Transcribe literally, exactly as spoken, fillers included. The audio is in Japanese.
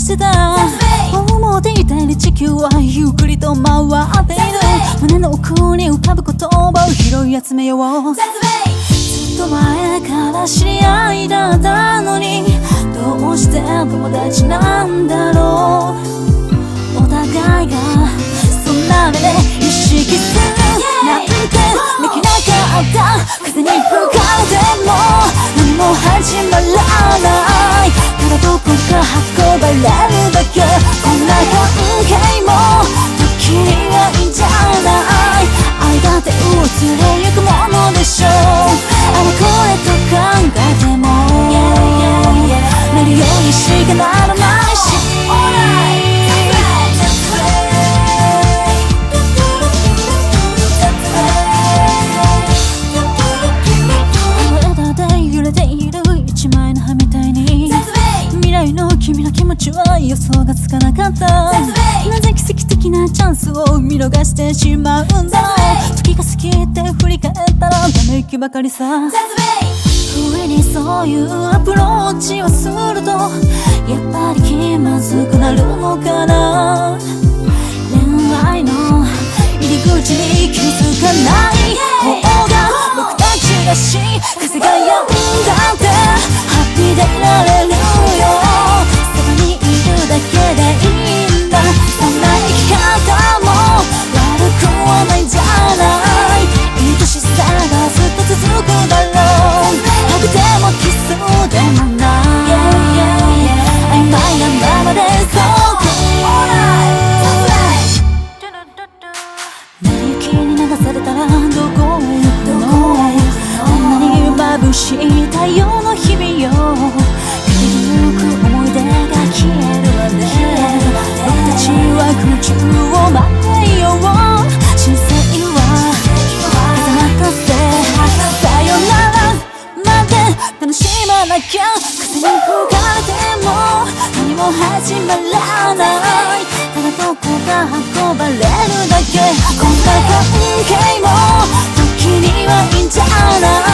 してた。思っていたより地球はゆっくりと回っている。胸の奥に浮かぶ言葉を拾い集めよう。ずっと前から知り合いだったのに、どうして友達なんだろう。お互いがそんな目で意識するなんてできなかった。風に吹かれても何も始まらない。ただどこか運ばれるだけ。こんな関係も時にはいいんじゃない。愛だって移れゆくものでしょう。あれこれと考えてもなるようにしかならないし、君の気持ちは予想がつかなかった。なぜ奇跡的なチャンスを見逃してしまうんだろう。時が過ぎて振り返ったらため息ばかりさ。上にそういうアプローチをするとやっぱり気まずくなるのかな。恋愛の入り口に気づかない方が僕たちらしい。風が止んだってハッピーでいられるよ。だけでいいんだ。そんな生き方も悪くはないんじゃない。愛しさがずっと続くだろう。ハグでもキスでもない曖昧なままでそう成り行きに流されたらどこへ行くの。あんなに眩しい太陽の日々よ。ゆく思い出が消えるまで僕たちは空中を舞っていよう。人生は風任せさよならまで楽しまなきゃ。風に吹かれても何も始まらない。ただどこか運ばれるだけ。こんな関係も時にはいいんじゃない。